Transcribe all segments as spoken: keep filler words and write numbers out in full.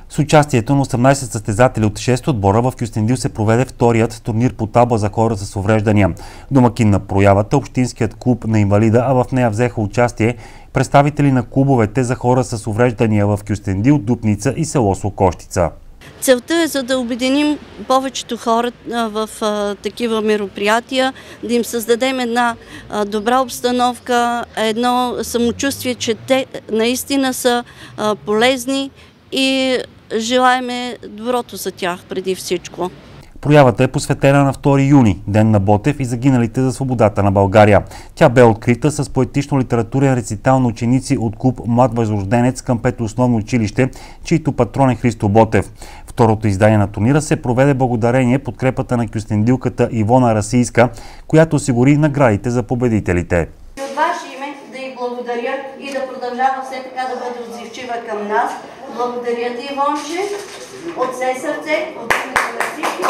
С участието на осемнайсет състезатели от шест отбора в Кюстендил се проведе вторият турнир по табла за хора с увреждания. Домакин на проявата Общинският клуб на инвалида, а в нея взеха участие представители на клубовете за хора с увреждания в Кюстендил, Дупница и село Сокощица. Целта е за да обединим повечето хора в а, такива мероприятия, да им създадем една а, добра обстановка, едно самочувствие, че те наистина са а, полезни и желаеме доброто за тях преди всичко. Проявата е посветена на втори юни, Ден на Ботев и загиналите за свободата на България. Тя бе открита с поетично-литературен рецитал на ученици от клуб Млад възрожденец към пето основно училище, чийто патрон е Христо Ботев. Второто издание на турнира се проведе благодарение подкрепата на кюстендилката Ивона Расийска, която осигури наградите за победителите. От ваше име да й благодаря и да продължава все така да бъде отзивчива към нас. Благодаря ти, Ивонче, от все сърце, от името на всички.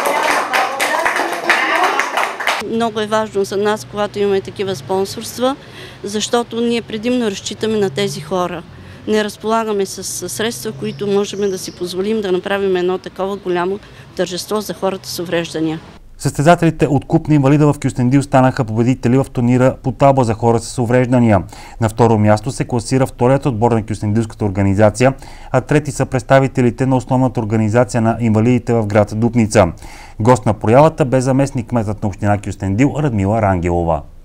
Много е важно за нас, когато имаме такива спонсорства, защото ние предимно разчитаме на тези хора. Не разполагаме с средства, които можем да си позволим да направим едно такова голямо тържество за хората с увреждания. Състезателите от клуб на инвалида в Кюстендил станаха победители в турнира по табла за хора с увреждания. На второ място се класира вторият отбор на Кюстендилската организация, а трети са представителите на основната организация на инвалидите в град Дупница. Гост на проявата бе заместник кметът на община Кюстендил Радмила Рангелова.